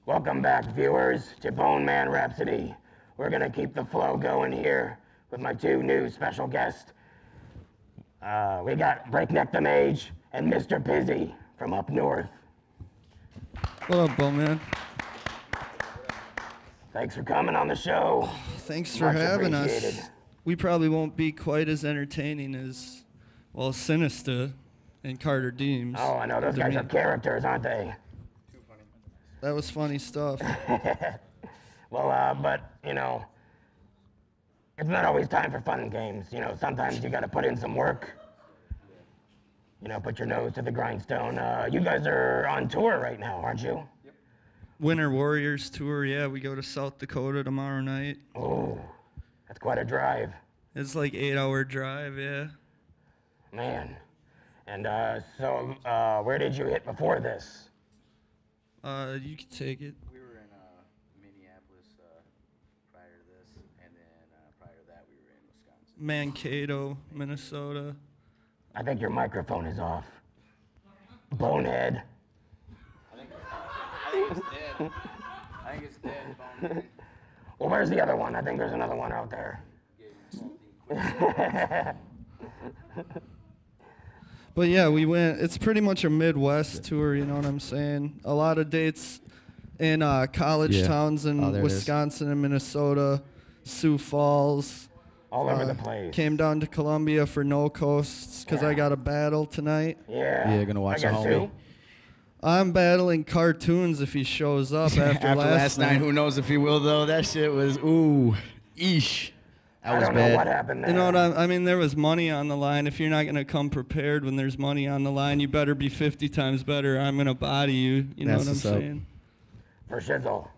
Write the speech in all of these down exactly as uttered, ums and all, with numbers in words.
Welcome back, viewers, to Bone Man Rhapsody. We're gonna keep the flow going here with my two new special guests. Uh, we got Breakneck the Mage and Mister Pizzy from up north. What up, Bone Man? Thanks for coming on the show. Thanks for Much having us. appreciated. We probably won't be quite as entertaining as, well, Sinister and Carter Deems. Oh, I know, those guys are characters, aren't they? That was funny stuff. Well, uh, but, you know, it's not always time for fun and games. You know, sometimes you gotta put in some work. You know, put your nose to the grindstone. Uh, you guys are on tour right now, aren't you? Yep. Winter Warriors Tour, yeah, we go to South Dakota tomorrow night. Oh, that's quite a drive. It's like eight hour drive, yeah. Man. And uh, so, uh, where did you hit before this? Uh, you can take it. We were in uh, Minneapolis uh, prior to this, and then uh, prior to that we were in Wisconsin. Mankato, Minnesota. I think your microphone is off. Bonehead. I think, I think it's dead. I think it's dead, Bonehead. Well, where's the other one? I think there's another one out there. But yeah, we went, it's pretty much a Midwest tour, you know what I'm saying? A lot of dates in uh, college Yeah. towns in Oh, there it is. Wisconsin and Minnesota, Sioux Falls. All over Uh, the place. Came down to Columbia for No Coasts because I Yeah. got a battle tonight. Yeah. Yeah, gonna watch I a got homie. two. I'm battling Cartoons if he shows up after, After last, last night, who knows if he will though? That shit was ooh, eesh. That I was don't bad. know what happened there. You know what I, I mean? There was money on the line. If you're not gonna come prepared when there's money on the line, you better be fifty times better. Or I'm gonna body you. You know That's what I'm what's up. saying? For shizzle.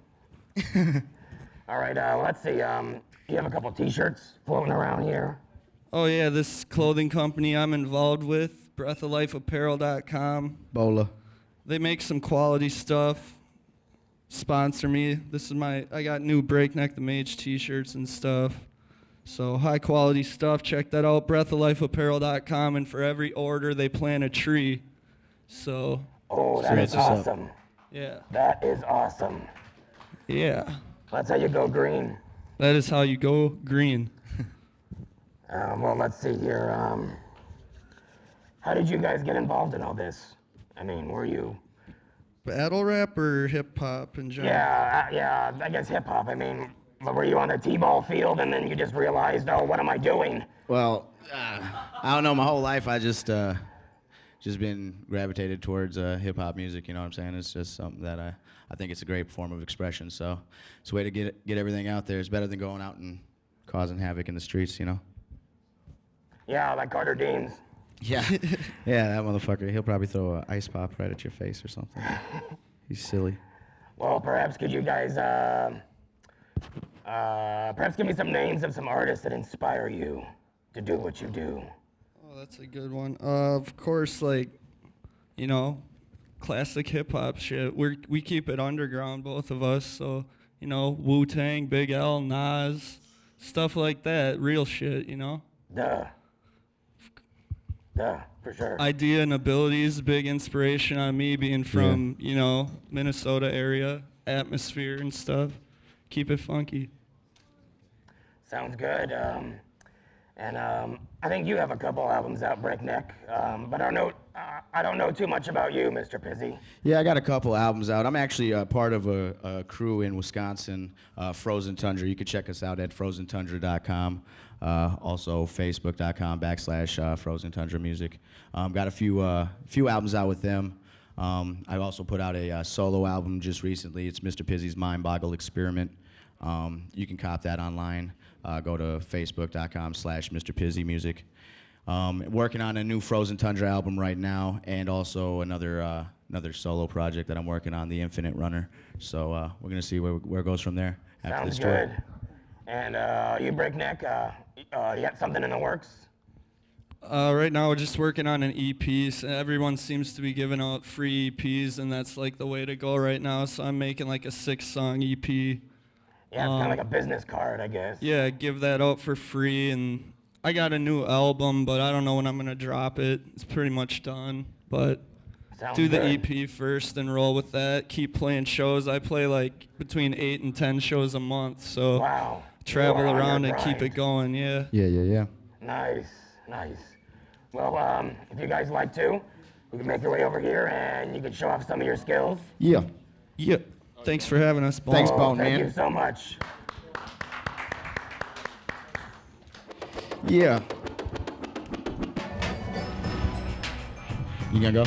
All right, uh, let's see. Um, you have a couple T-shirts floating around here. Oh yeah, this clothing company I'm involved with, breath of life apparel dot com. Bola. They make some quality stuff. Sponsor me. This is my, I got new Breakneck the Mage t-shirts and stuff. So high quality stuff. Check that out, breath of life apparel dot com. And for every order, they plant a tree. So, Oh, that That's is what's up. awesome. yeah. That is awesome. Yeah. That's how you go green. That is how you go green. Um, well, let's see here. Um, how did you guys get involved in all this? I mean, were you? Battle rap or hip hop in general? Yeah, uh, yeah. I guess hip hop. I mean, were you on the t-ball field and then you just realized, oh, what am I doing? Well, uh, I don't know. My whole life, I just uh, just been gravitated towards uh, hip hop music. You know what I'm saying? It's just something that I I think it's a great form of expression. So it's a way to get get everything out there. It's better than going out and causing havoc in the streets. You know? Yeah, like Carter Deems. Yeah. Yeah, that motherfucker. He'll probably throw an ice pop right at your face or something. He's silly. Well, perhaps could you guys, uh, uh, perhaps give me some names of some artists that inspire you to do what you do. Oh, that's a good one. Uh, of course, like, you know, classic hip hop shit. We we keep it underground, both of us. So, you know, Wu-Tang, Big L, Nas, stuff like that. Real shit, you know. Duh. Duh, for sure. Idea and abilities, big inspiration on me being from, you know, Minnesota area, atmosphere and stuff. Keep it funky. Sounds good. Um, and um, I think you have a couple albums out, Breakneck. Um, but I don't know. Uh, I don't know too much about you, Mister Pizzy. Yeah, I got a couple albums out. I'm actually uh, part of a, a crew in Wisconsin, uh, Frozen Tundra. You can check us out at frozen tundra dot com. Uh, also, facebook dot com backslash uh, Frozen Tundra Music. Um, got a few uh, few albums out with them. Um, I also put out a uh, solo album just recently. It's Mister Pizzy's Mind Boggle Experiment. Um, you can cop that online. Uh, go to facebook dot com slash Mister Pizzy Music. Um, working on a new Frozen Tundra album right now, and also another uh, another solo project that I'm working on, The Infinite Runner. So uh, we're gonna see where where it goes from there after Sounds this tour. good. And uh, you, Breakneck, uh, uh, you got something in the works? Uh, right now, we're just working on an E P. So everyone seems to be giving out free E Ps, and that's like the way to go right now. So I'm making like a six-song E P. Yeah, it's Um, kind of like a business card, I guess. Yeah, give that out for free. And I got a new album, but I don't know when I'm gonna drop it. It's pretty much done, but Sounds do the good. E P first and roll with that. Keep playing shows. I play like between eight and ten shows a month, so Wow. travel You are on around your and keep grind. it going. Yeah. Yeah, yeah, yeah. Nice, nice. Well, um, if you guys like to, you can make your way over here and you can show off some of your skills. Yeah. Yeah. Thanks for having us, Bone. Thanks, Oh, Bone, thank man. you so much. Yeah. You gonna go?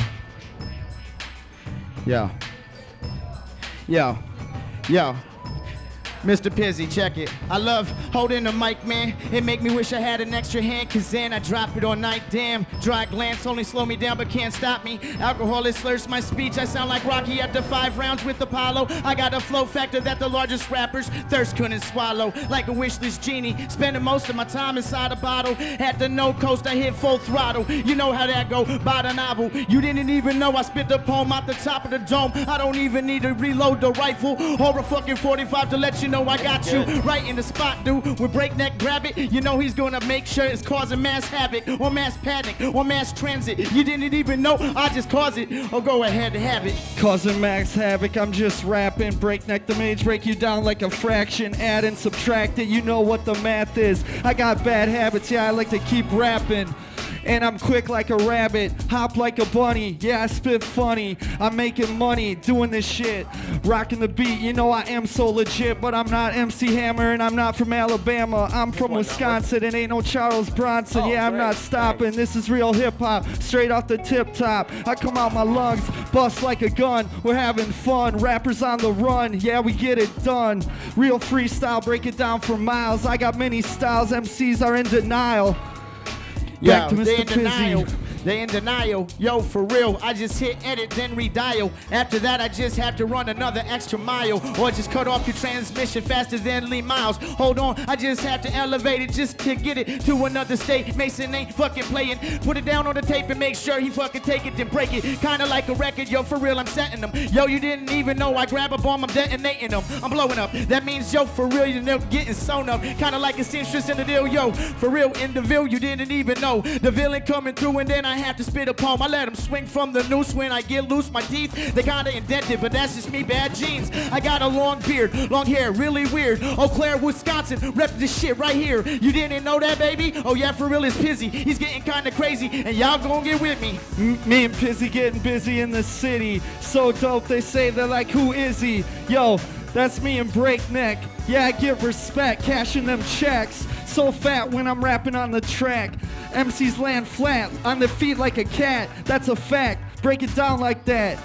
Yeah. Yeah. Yeah. Mister Pizzy, check it. I love holding the mic, man. It make me wish I had an extra hand, cause then I drop it all night. Damn, dry glance only slow me down but can't stop me. Alcohol it slurs my speech. I sound like Rocky after five rounds with Apollo. I got a flow factor that the largest rappers thirst couldn't swallow. Like a wishless genie, spending most of my time inside a bottle. At the no coast, I hit full throttle. You know how that go, by the novel. You didn't even know I spit the poem out the top of the dome. I don't even need to reload the rifle or a fucking forty-five to let you know I got you right in the spot, dude. With Breakneck grab it, you know he's gonna make sure it's causing mass havoc or mass panic or mass transit. You didn't even know I just caused it. Oh, go ahead and have it. Causing max havoc, I'm just rapping. Breakneck the mage, break you down like a fraction. Add and subtract it, you know what the math is. I got bad habits, yeah, I like to keep rapping. And I'm quick like a rabbit, hop like a bunny. Yeah, I spit funny. I'm making money doing this shit, rocking the beat. You know I am so legit, but I'm not M C Hammer and I'm not from Alabama. I'm from Wisconsin and ain't no Charles Bronson. Yeah, I'm not stopping. This is real hip hop, straight off the tip top. I come out my lungs, bust like a gun. We're having fun, rappers on the run. Yeah, we get it done. Real freestyle, break it down for miles. I got many styles, M Cs are in denial. Back to Yo, they Mister in denial. Pizzy. They in denial. Yo, for real, I just hit edit, then redial. After that, I just have to run another extra mile. Or just cut off your transmission faster than Lee Miles. Hold on, I just have to elevate it just to get it to another state. Mason ain't fucking playing. Put it down on the tape and make sure he fucking take it, then break it. Kinda like a record, yo, for real, I'm setting them. Yo, you didn't even know I grab a bomb, I'm detonating them. I'm blowing up. That means, yo, for real, you're getting sewn up. Kinda like a seamstress in the deal, yo. For real, in the ville, you didn't even know. The villain coming through and then I have to spit a poem. I let him swing from the noose when I get loose. My teeth, they kinda indented, but that's just me, bad genes. I got a long beard, long hair, really weird. Eau Claire, Wisconsin, rep this shit right here. You didn't know that, baby? Oh yeah, for real, it's Pizzy. He's getting kinda crazy, and y'all gonna get with me. M me and Pizzy getting busy in the city. So dope, they say they're like, who is he? Yo, that's me and Breakneck. Yeah, I give respect, cashing them checks. So fat when I'm rapping on the track. M Cs land flat, on their feet like a cat. That's a fact, break it down like that.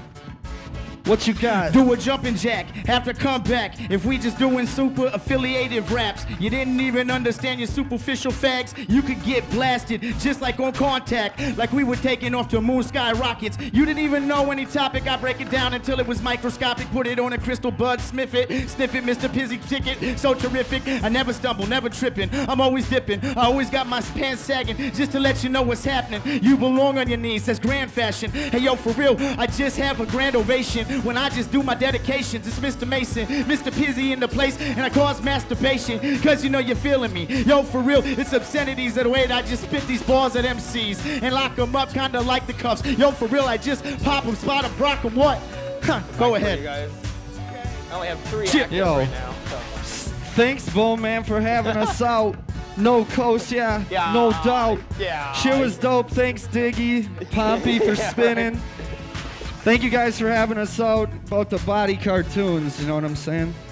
What you got? Do a jumping jack, have to come back. If we just doing super affiliated raps, you didn't even understand your superficial fags. You could get blasted just like on Contact, like we were taking off to moon sky rockets. You didn't even know any topic. I break it down until it was microscopic. Put it on a crystal bud, sniff it, sniff it, Mister Pizzy ticket. So terrific. I never stumble, never tripping. I'm always dipping. I always got my pants sagging just to let you know what's happening. You belong on your knees. That's grand fashion. Hey yo, for real, I just have a grand ovation when I just do my dedications. It's Mister Mason, Mister Pizzy in the place, and I cause masturbation, cause you know you're feeling me. Yo, for real, it's obscenities the way that I just spit these balls at M Cs and lock them up kinda like the cuffs. Yo, for real, I just pop them, spot them, brock them, what? Huh, go ahead. You guys. I only have three Shit. active Yo. right now. So. Thanks, Bone Man, for having us out. No coast, yeah, Yeah. no doubt. Yeah. Shit was dope. Thanks, Diggy, Pompey for Yeah, spinning. Thank you guys for having us out about the body cartoons, you know what I'm saying?